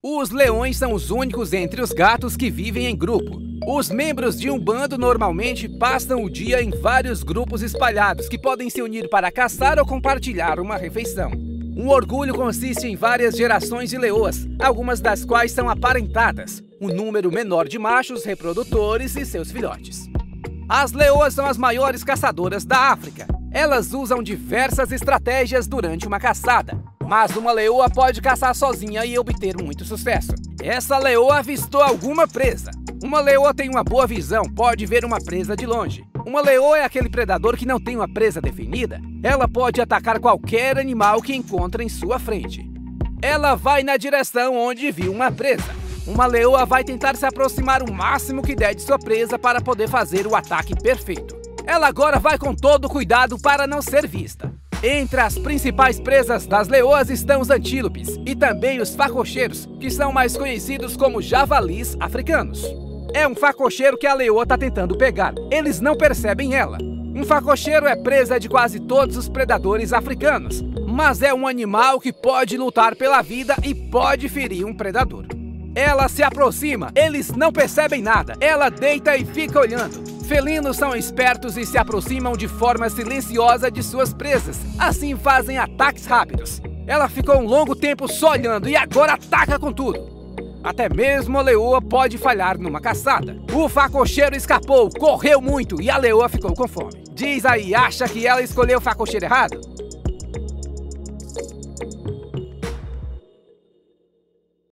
Os leões são os únicos entre os gatos que vivem em grupo. Os membros de um bando normalmente passam o dia em vários grupos espalhados que podem se unir para caçar ou compartilhar uma refeição. Um orgulho consiste em várias gerações de leoas, algumas das quais são aparentadas, um número menor de machos reprodutores e seus filhotes. As leoas são as maiores caçadoras da África. Elas usam diversas estratégias durante uma caçada, mas uma leoa pode caçar sozinha e obter muito sucesso. Essa leoa avistou alguma presa. Uma leoa tem uma boa visão, pode ver uma presa de longe. Uma leoa é aquele predador que não tem uma presa definida. Ela pode atacar qualquer animal que encontra em sua frente. Ela vai na direção onde viu uma presa. Uma leoa vai tentar se aproximar o máximo que der de sua presa para poder fazer o ataque perfeito. Ela agora vai com todo cuidado para não ser vista. Entre as principais presas das leoas estão os antílopes e também os facocheiros, que são mais conhecidos como javalis africanos. É um facocheiro que a leoa está tentando pegar. Eles não percebem ela. Um facocheiro é presa de quase todos os predadores africanos, mas é um animal que pode lutar pela vida e pode ferir um predador. Ela se aproxima, eles não percebem nada. Ela deita e fica olhando. Felinos são espertos e se aproximam de forma silenciosa de suas presas. Assim fazem ataques rápidos. Ela ficou um longo tempo só olhando e agora ataca com tudo. Até mesmo a leoa pode falhar numa caçada. O facocheiro escapou, correu muito e a leoa ficou com fome. Diz aí, acha que ela escolheu o facocheiro errado?